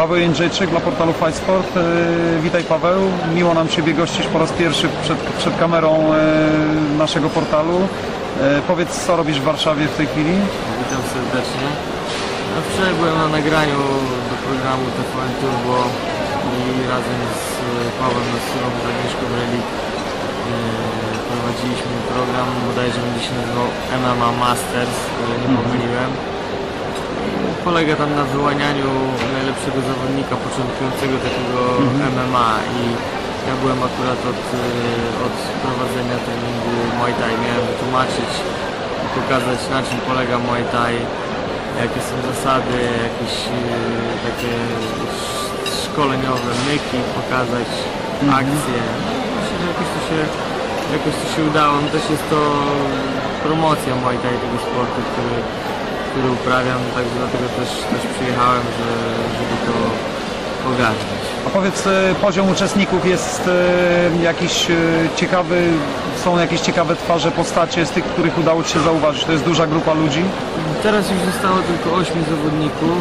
Paweł Jędrzejczyk dla portalu Fight Sport. Witaj Paweł, miło nam Ciebie gościć po raz pierwszy przed kamerą naszego portalu. Powiedz, co robisz w Warszawie w tej chwili? Witam serdecznie. Wczoraj byłem na nagraniu do programu TVN Turbo i razem z Pawłem Nosurą, z Agnieszką Relik prowadziliśmy program, bodajże będzie się nazywał MMA Masters, które nie pomyliłem. Polega tam na wyłanianiu najlepszego zawodnika początkującego takiego MMA i ja byłem akurat od prowadzenia treningu Muay Thai. Miałem wytłumaczyć i pokazać, na czym polega Muay Thai, jakie są zasady, jakieś takie szkoleniowe myki, pokazać akcje. Myślę, że jakoś to się udało. No też jest to promocja Muay Thai, tego sportu, który uprawiam, także dlatego też przyjechałem, żeby to ogarnąć. A powiedz, poziom uczestników jest jakiś ciekawy, są jakieś ciekawe twarze, postacie z tych, których udało Ci się zauważyć? To jest duża grupa ludzi? Teraz już zostało tylko 8 zawodników.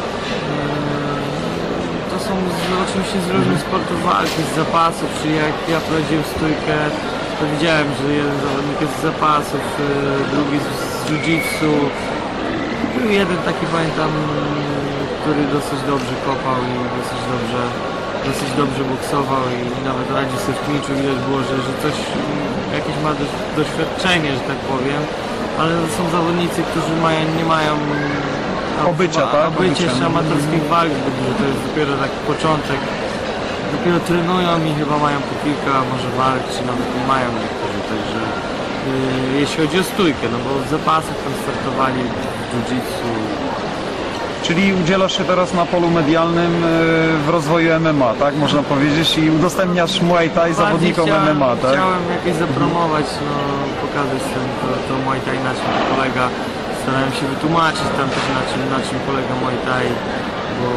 To są oczywiście z różnych sportów walki, z zapasów, czyli jak ja prowadziłem stójkę, to widziałem, że jeden zawodnik jest z zapasów, drugi z jiu-jitsu. Był jeden taki, pamiętam, który dosyć dobrze kopał i dosyć dobrze boksował i nawet radził sobie w klinczu. Widać było, że coś, jakieś ma doświadczenie, że tak powiem, ale to są zawodnicy, którzy nie mają obycia jeszcze amatorskich walk zbyt dużo. To jest dopiero taki początek. Dopiero trenują i chyba mają po kilka może walk, czy nawet nie mają niektórzy, także jeśli chodzi o stójkę, no bo w zapasach tam startowali w jiu-jitsu. Czyli udzielasz się teraz na polu medialnym w rozwoju MMA, tak? Można powiedzieć, i udostępniasz Muay Thai zawodnikom MMA, tak? Chciałem jakoś zapromować, no, pokazać to Muay Thai, na czym to polega. Starałem się wytłumaczyć tam też na czym polega Muay Thai, bo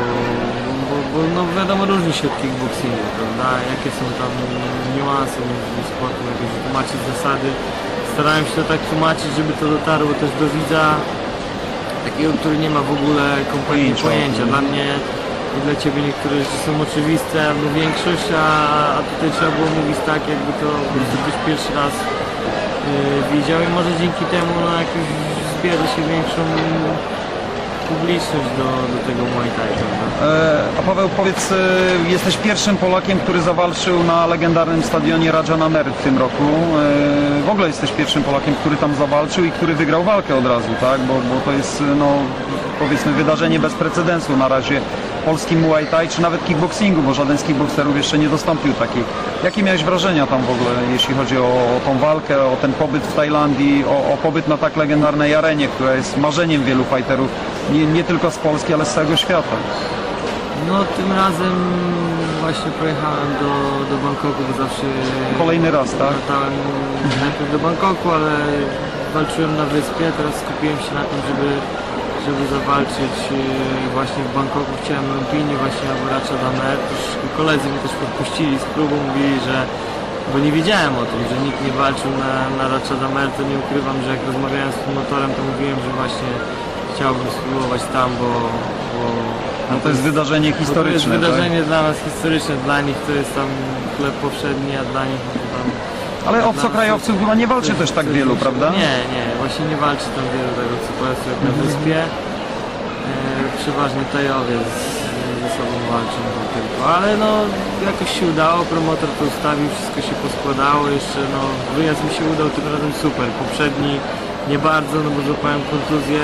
no wiadomo, różni się od kickboxingu, prawda? Jakie są tam niuanse między sportem, jakieś wytłumaczyć zasady. Starałem się to tak tłumaczyć, żeby to dotarło też do widza, takiego, który nie ma w ogóle kompletnie pojęcia. Dla mnie i dla Ciebie niektóre rzeczy są oczywiste, no większość, a tutaj trzeba było mówić tak, jakby to ktoś pierwszy raz widział i może dzięki temu no, jakoś zbierze się większą publiczność do tego Muay Thai, prawda? A Paweł, powiedz, jesteś pierwszym Polakiem, który zawalczył na legendarnym stadionie Raja Namery w tym roku. W ogóle jesteś pierwszym Polakiem, który tam zawalczył i który wygrał walkę od razu, tak? Bo to jest, no, powiedzmy, wydarzenie bez precedensu na razie w polskim Muay Thai, czy nawet kickboxingu, bo żaden z kickboxerów jeszcze nie dostąpił takiej. Jakie miałeś wrażenia tam w ogóle, jeśli chodzi o tą walkę, o ten pobyt w Tajlandii, o pobyt na tak legendarnej arenie, która jest marzeniem wielu fighterów, nie tylko z Polski, ale z całego świata? No tym razem właśnie pojechałem do Bangkoku, bo zawsze... Kolejny raz, tak? Latałem najpierw do Bangkoku, ale walczyłem na wyspie, teraz skupiłem się na tym, żeby zawalczyć właśnie w Bangkoku. Chciałem Lumpini, właśnie albo Raja Damer. Koledzy mnie też podpuścili z próbą, mówili, że... Bo nie wiedziałem o tym, że nikt nie walczył na Raja Damer, to nie ukrywam, że jak rozmawiałem z promotorem, to mówiłem, że właśnie chciałbym spróbować tam, bo no to jest wydarzenie historyczne. To jest wydarzenie, tak? dla nas historyczne, dla nich to jest tam chleb powszedni, a dla nich tam... Ale obcokrajowców chyba nie walczy też tak wielu, prawda? Nie, właśnie nie walczy tam wielu tak obcokrajowców jak na wyspie. Przeważnie Tajowie ze sobą walczą tylko, ale no jakoś się udało, promotor to ustawił, wszystko się poskładało, jeszcze no wyjazd mi się udał tym razem super, poprzedni nie bardzo, no bo złapałem kontuzję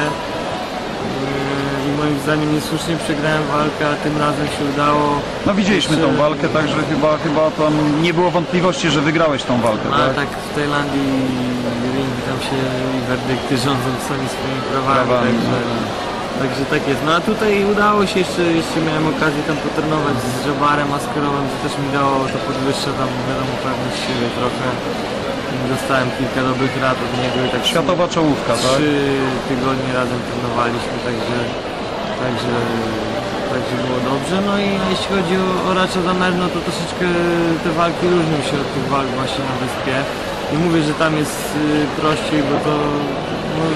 i moim zdaniem niesłusznie przegrałem walkę, a tym razem się udało. No widzieliśmy tą walkę, także chyba tam nie było wątpliwości, że wygrałeś tą walkę, tak? Tak, w Tajlandii ringi tam się i werdykty rządzą sami swoimi prawami. Także tak jest. No a tutaj udało się, jeszcze miałem okazję tam potrenować z Żabarem Askerowem, co też mi dało, to podwyższa tam wiadomo pewność siły trochę. Dostałem kilka dobrych rad od niego i tak światowa czołówka, 3 tak? tygodnie razem trenowaliśmy, także było dobrze. No i jeśli chodzi o Raja Damer, no to troszeczkę te walki różnią się od tych walk właśnie na wyspie. I mówię, że tam jest prościej, bo to no,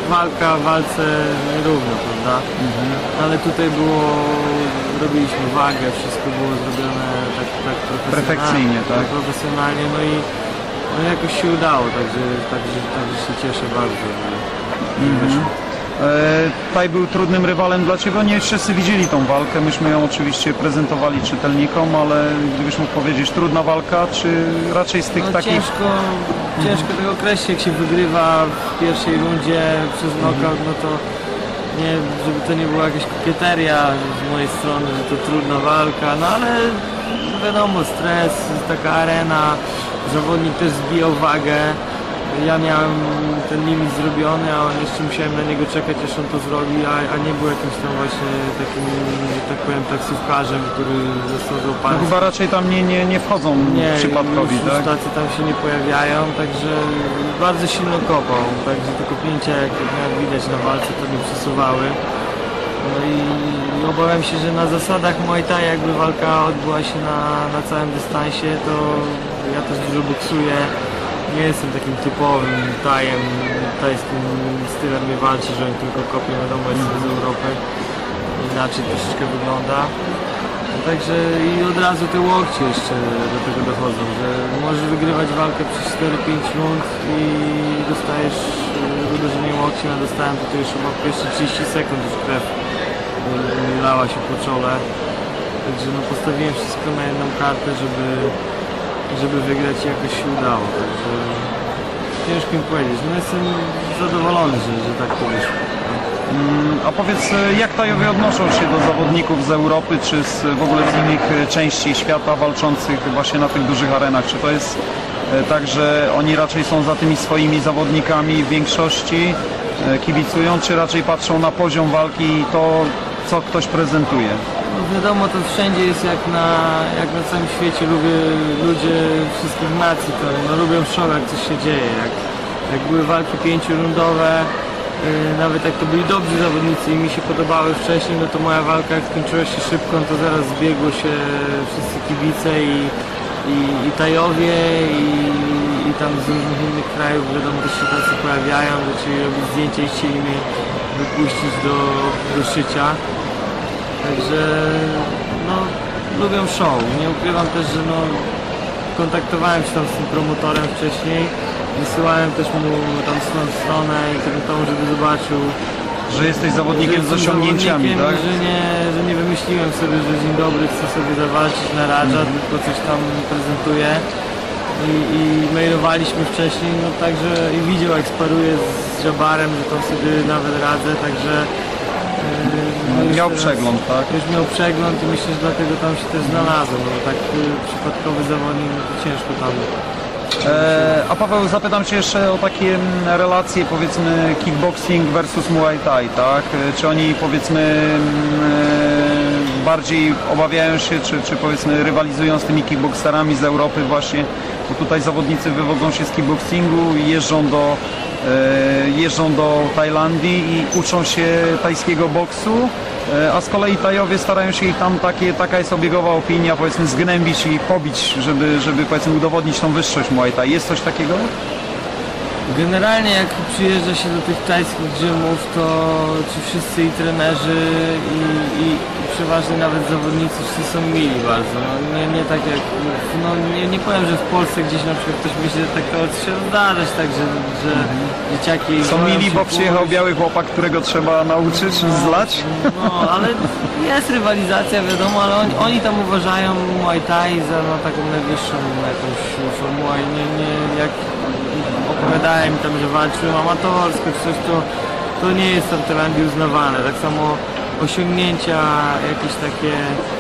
walka w walce nierówno, prawda? Ale tutaj robiliśmy wagę, wszystko było zrobione tak Perfekcyjnie, tak? profesjonalnie, no i jakoś się udało, także się cieszę bardzo, że wyszło. Taj był trudnym rywalem dla Ciebie. Nie wszyscy widzieli tą walkę, myśmy ją oczywiście prezentowali czytelnikom, ale gdybyś mógł powiedzieć, trudna walka, czy raczej z tych takich... Ciężko tego określić, jak się wygrywa w pierwszej rundzie przez knockout, no to nie, żeby to nie była jakaś kokieteria z mojej strony, że to trudna walka, no ale wiadomo, stres, taka arena, zawodnik też zbijał wagę. Ja miałem ten limit zrobiony, a jeszcze musiałem na niego czekać, aż on to zrobi, a nie był jakimś tam właśnie takim, że tak powiem, taksówkarzem, który został No złapany. chyba raczej tam nie wchodzą przypadkowi, już tak? tacy tam się nie pojawiają, także bardzo silno kopał, także te kopnięcia, jak widać na walce, to nie przesuwały. No i obawiam się, że na zasadach Muay Thai, jakby walka odbyła się na całym dystansie, to ja też dużo boksuję. Nie jestem takim typowym tajskim stylem mnie walczy, że on tylko kopie, wiadomo, jestem z Europy. Inaczej troszeczkę wygląda. Także i od razu te łokcie jeszcze do tego dochodzą, że możesz wygrywać walkę przez 4-5 rund i dostajesz uderzeniem łokciem. Ja dostałem tutaj już chyba pierwsze 30 sekund już krew lała się po czole. Także no, postawiłem wszystko na jedną kartę, żeby wygrać i jakoś się udało, także ciężko mi powiedzieć. No jestem zadowolony, że tak to wyszło. A powiedz, jak Tajowie odnoszą się do zawodników z Europy, czy w ogóle z innych części świata walczących właśnie na tych dużych arenach? Czy to jest tak, że oni raczej są za tymi swoimi zawodnikami w większości, kibicują, czy raczej patrzą na poziom walki i to, co ktoś prezentuje? No wiadomo, to wszędzie jest jak na całym świecie, ludzie wszystkich nacji to lubią show, jak coś się dzieje, jak były walki 5-rundowe, nawet jak to byli dobrzy zawodnicy i mi się podobały wcześniej, no to moja walka jak skończyła się szybko, no to zaraz zbiegło się wszyscy kibice i Tajowie i tam z różnych innych krajów, wiadomo, też się tacy pojawiają, zaczęli robić zdjęcia i chcieli mnie wypuścić do szycia. Także no, lubią show. Nie ukrywam też, że no, kontaktowałem się tam z tym promotorem wcześniej, wysyłałem też mu tam stronę internetową, żeby zobaczył, że jesteś zawodnikiem z osiągnięciami, tak? Że nie wymyśliłem sobie, że dzień dobry, chcę sobie zawalczyć na Radża, tylko coś tam prezentuję. I mailowaliśmy wcześniej, no także i widział, jak sparuję z Jabarem, że tam sobie nawet radzę, także miał przegląd, tak? Już miał przegląd i myślę, że dlatego tam się też znalazłem, bo tak przypadkowy zawodnik, no to ciężko tam. A Paweł, zapytam Cię jeszcze o takie relacje, powiedzmy, kickboxing versus Muay Thai, tak? Czy oni, powiedzmy, bardziej obawiają się, czy powiedzmy rywalizują z tymi kickboxerami z Europy właśnie, bo tutaj zawodnicy wywodzą się z kickboxingu i jeżdżą do Tajlandii i uczą się tajskiego boksu, a z kolei Tajowie starają się ich tam, taka jest obiegowa opinia, powiedzmy, zgnębić i pobić, żeby powiedzmy udowodnić tą wyższość Muay Thai. Jest coś takiego? Generalnie jak przyjeżdża się do tych tajskich gymów, to ci wszyscy i trenerzy i przeważnie nawet zawodnicy wszyscy są mili bardzo. No, nie tak jak, no nie powiem, że w Polsce gdzieś na przykład ktoś myśli, że tak to się zdarzać, tak, że dzieciaki są mili, bo przyjechał biały chłopak, którego trzeba nauczyć, zlać? No, ale jest rywalizacja, wiadomo, ale oni tam uważają Muay Thai za no, taką najwyższą jakąś formułę. Jak opowiadałem mi tam, że walczyłem amatorsko czy coś, to nie jest tam w Tajlandii uznawane. Tak samo osiągnięcia jakieś takie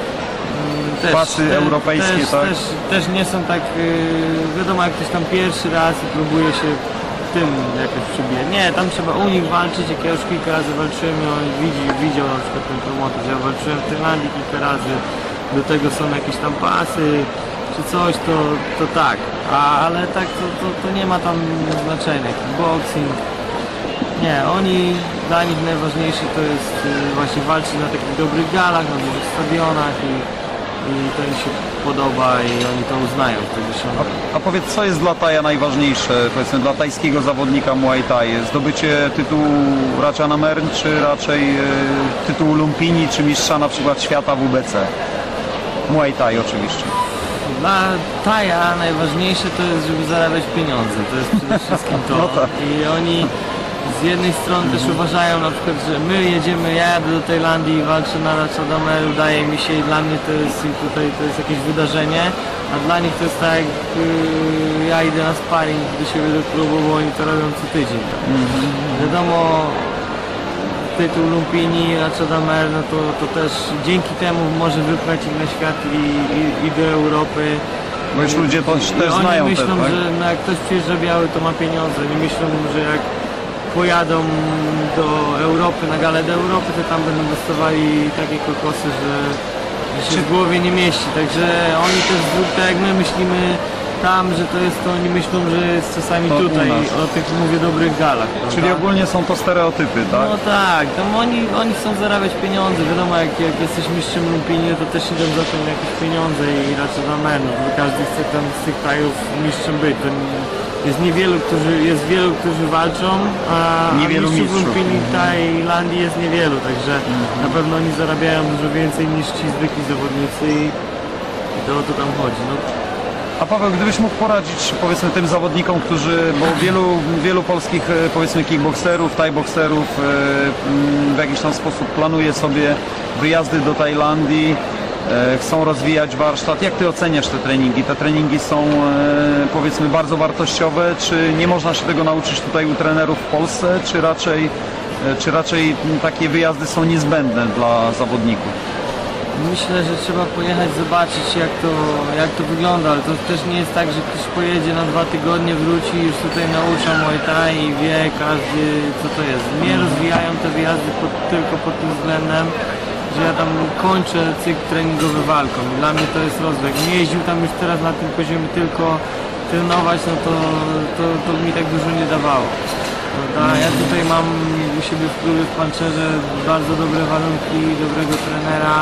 pasy europejskie, tak? Też nie są tak, wiadomo, jak ktoś tam pierwszy raz i próbuje się tym jakoś przybijać. Nie, tam trzeba u nich walczyć, jak ja już kilka razy walczyłem i on widział na przykład ten promotor, że ja walczyłem w Tajlandii kilka razy, do tego są jakieś tam pasy czy coś, to tak, ale tak to nie ma tam znaczenia. Boxing, nie, dla nich najważniejsze to jest właśnie walczyć na takich dobrych galach, na dużych stadionach i i to im się podoba i oni to uznają wtedy się. A powiedz, co jest dla Taja najważniejsze, powiedzmy dla tajskiego zawodnika Muay Thai? Zdobycie tytułu Rajana Mern, czy raczej tytułu Lumpini, czy mistrza na przykład świata WBC? Muay Thai oczywiście. Dla Taja najważniejsze to jest, żeby zarabiać pieniądze, to jest przede wszystkim to. No tak. I oni z jednej strony też uważają na przykład, że my jedziemy, ja jadę do Tajlandii i walczę na Ratchadomer, udaje mi się i dla mnie to jest tutaj to jest jakieś wydarzenie, a dla nich to jest tak jak ja idę na sparring do siebie do klubu, bo oni to robią co tydzień. Tak? Wiadomo, tytuł Lumpini, Ratchadomer, no to też dzięki temu może wypchać ich na świat i do Europy. Bo już ludzie to też Oni znają myślą, tak? że no jak ktoś przyjeżdża biały, to ma pieniądze. Oni myślą, że jak pojadą do Europy, na galę do Europy, to tam będą dostawali takie kokosy, że się w głowie nie mieści. Także oni też, tak jak my myślimy tam, że to jest, to oni myślą, że jest czasami To u tutaj, nas. o tych mówię dobrych galach. Czyli prawda? ogólnie są to stereotypy, tak? No tak, tam oni chcą zarabiać pieniądze, wiadomo jak jesteś mistrzem Lumpini, to też idą za to jakieś pieniądze i raczej na menu, bo każdy chce tam z tych krajów mistrzem być. To jest wielu, którzy walczą, a Niewielu mistrzów mistrzów. Lumpini w Tajlandii jest niewielu, także na pewno oni zarabiają dużo więcej niż ci zwykli zawodnicy i to o to tam chodzi. No. A Paweł, gdybyś mógł poradzić powiedzmy tym zawodnikom, którzy, bo wielu polskich powiedzmy kickbokserów, tajbokserów w jakiś tam sposób planuje sobie wyjazdy do Tajlandii, chcą rozwijać warsztat. Jak ty oceniasz te treningi? Te treningi są powiedzmy bardzo wartościowe, czy nie można się tego nauczyć tutaj u trenerów w Polsce, czy raczej takie wyjazdy są niezbędne dla zawodników? Myślę, że trzeba pojechać zobaczyć jak to wygląda, ale to też nie jest tak, że ktoś pojedzie na 2 tygodnie, wróci i już tutaj naucza Muay Thai i wie każdy co to jest. Mnie rozwijają te wyjazdy tylko pod tym względem, że ja tam kończę cykl treningowy walką i dla mnie to jest rozwój. Jakbym jeździł tam już teraz na tym poziomie tylko trenować, no to mi tak dużo nie dawało. Prawda? Ja tutaj mam u siebie w klubie w Pancerze bardzo dobre warunki, dobrego trenera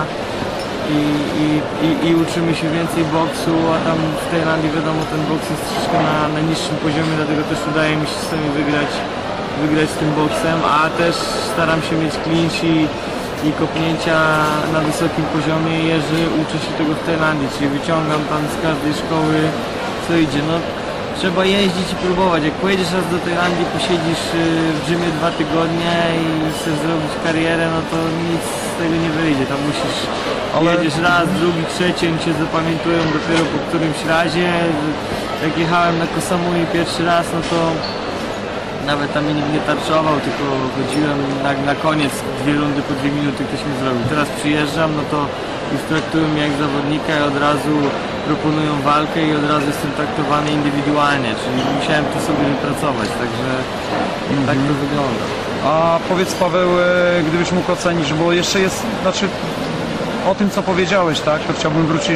i uczymy się więcej boksu, a tam w Tajlandii wiadomo ten boks jest troszeczkę na niższym poziomie, dlatego też udaje mi się sobie wygrać z tym boksem, a też staram się mieć clinch i kopnięcia na wysokim poziomie. Jeżdżę, uczę się tego w Tajlandii, czyli wyciągam tam z każdej szkoły co idzie. No, trzeba jeździć i próbować. Jak pojedziesz raz do Tajlandii, posiedzisz w Rzymie 2 tygodnie i chcesz zrobić karierę, no to nic z tego nie wyjdzie. Tam musisz, jedziesz raz, drugi, trzeci, oni cię zapamiętują dopiero po którymś razie. Jak jechałem na Koh Samui pierwszy raz, no to nawet tam mnie nikt nie tarczował, tylko chodziłem na koniec 2 rundy po 2 minuty ktoś mi zrobił. Teraz przyjeżdżam, no to już traktują mnie jak zawodnika i od razu proponują walkę i od razu jestem traktowany indywidualnie, czyli musiałem to sobie wypracować, także tak to wygląda. A powiedz Paweł, gdybyś mógł ocenić, bo jeszcze jest, znaczy o tym co powiedziałeś, tak, to chciałbym wrócić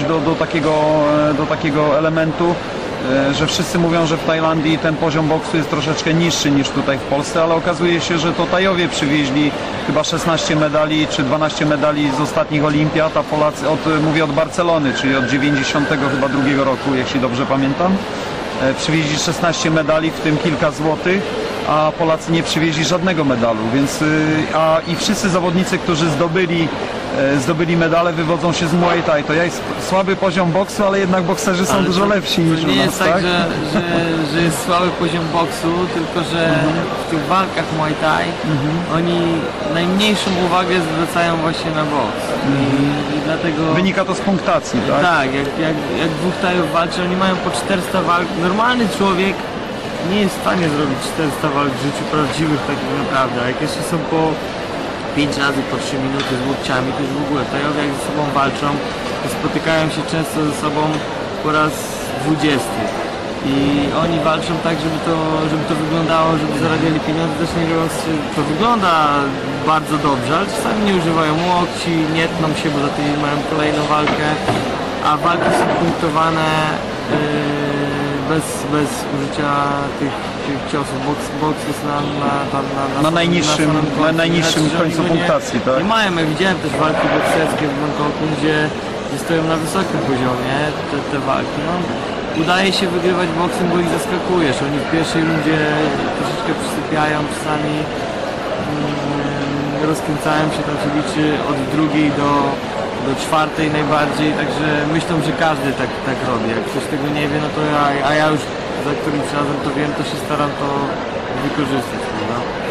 do takiego elementu, że wszyscy mówią, że w Tajlandii ten poziom boksu jest troszeczkę niższy niż tutaj w Polsce, ale okazuje się, że to Tajowie przywieźli chyba 16 medali czy 12 medali z ostatnich olimpiad, a Polacy, mówię od Barcelony, czyli od 92 roku, jeśli dobrze pamiętam, przywieźli 16 medali, w tym kilka złotych, a Polacy nie przywieźli żadnego medalu, więc i wszyscy zawodnicy, którzy zdobyli medale, wywodzą się z Muay Thai. To jest słaby poziom boksu, ale jednak bokserzy są dużo lepsi niż u nas, nie jest tak, tak? że jest słaby poziom boksu, tylko że w tych walkach Muay Thai oni najmniejszą uwagę zwracają właśnie na boks. I dlatego... Wynika to z punktacji, tak? Tak, jak 2 Tajów walczy, oni mają po 400 walk. Normalny człowiek nie jest w stanie zrobić 400 walk w życiu prawdziwych tak naprawdę, a jak jeszcze są po 5 razy po 3 minuty z łokciami, to już w ogóle Tajowie jak ze sobą walczą, to spotykają się często ze sobą po raz 20. I oni walczą tak, żeby to wyglądało, żeby zarabiali pieniądze, też nie wiem, to wygląda bardzo dobrze, ale czasami nie używają łokci, nie tną się, bo za tydzień mają kolejną walkę, a walki są punktowane bez użycia tych ciosów. Boks jest na najniższym końcu punktacji, tak? Nie mają, ja widziałem też walki bokserskie w Bangkoku, gdzie że stoją na wysokim poziomie te walki. No, udaje się wygrywać boksem, bo ich zaskakujesz. Oni w pierwszej rundzie troszeczkę przysypiają, czasami rozkręcają się, tam się liczy od drugiej do czwartej najbardziej, także myślą, że każdy tak robi. Jak ktoś tego nie wie, no to ja już za którymś razem to wiem, to się staram to wykorzystać, prawda?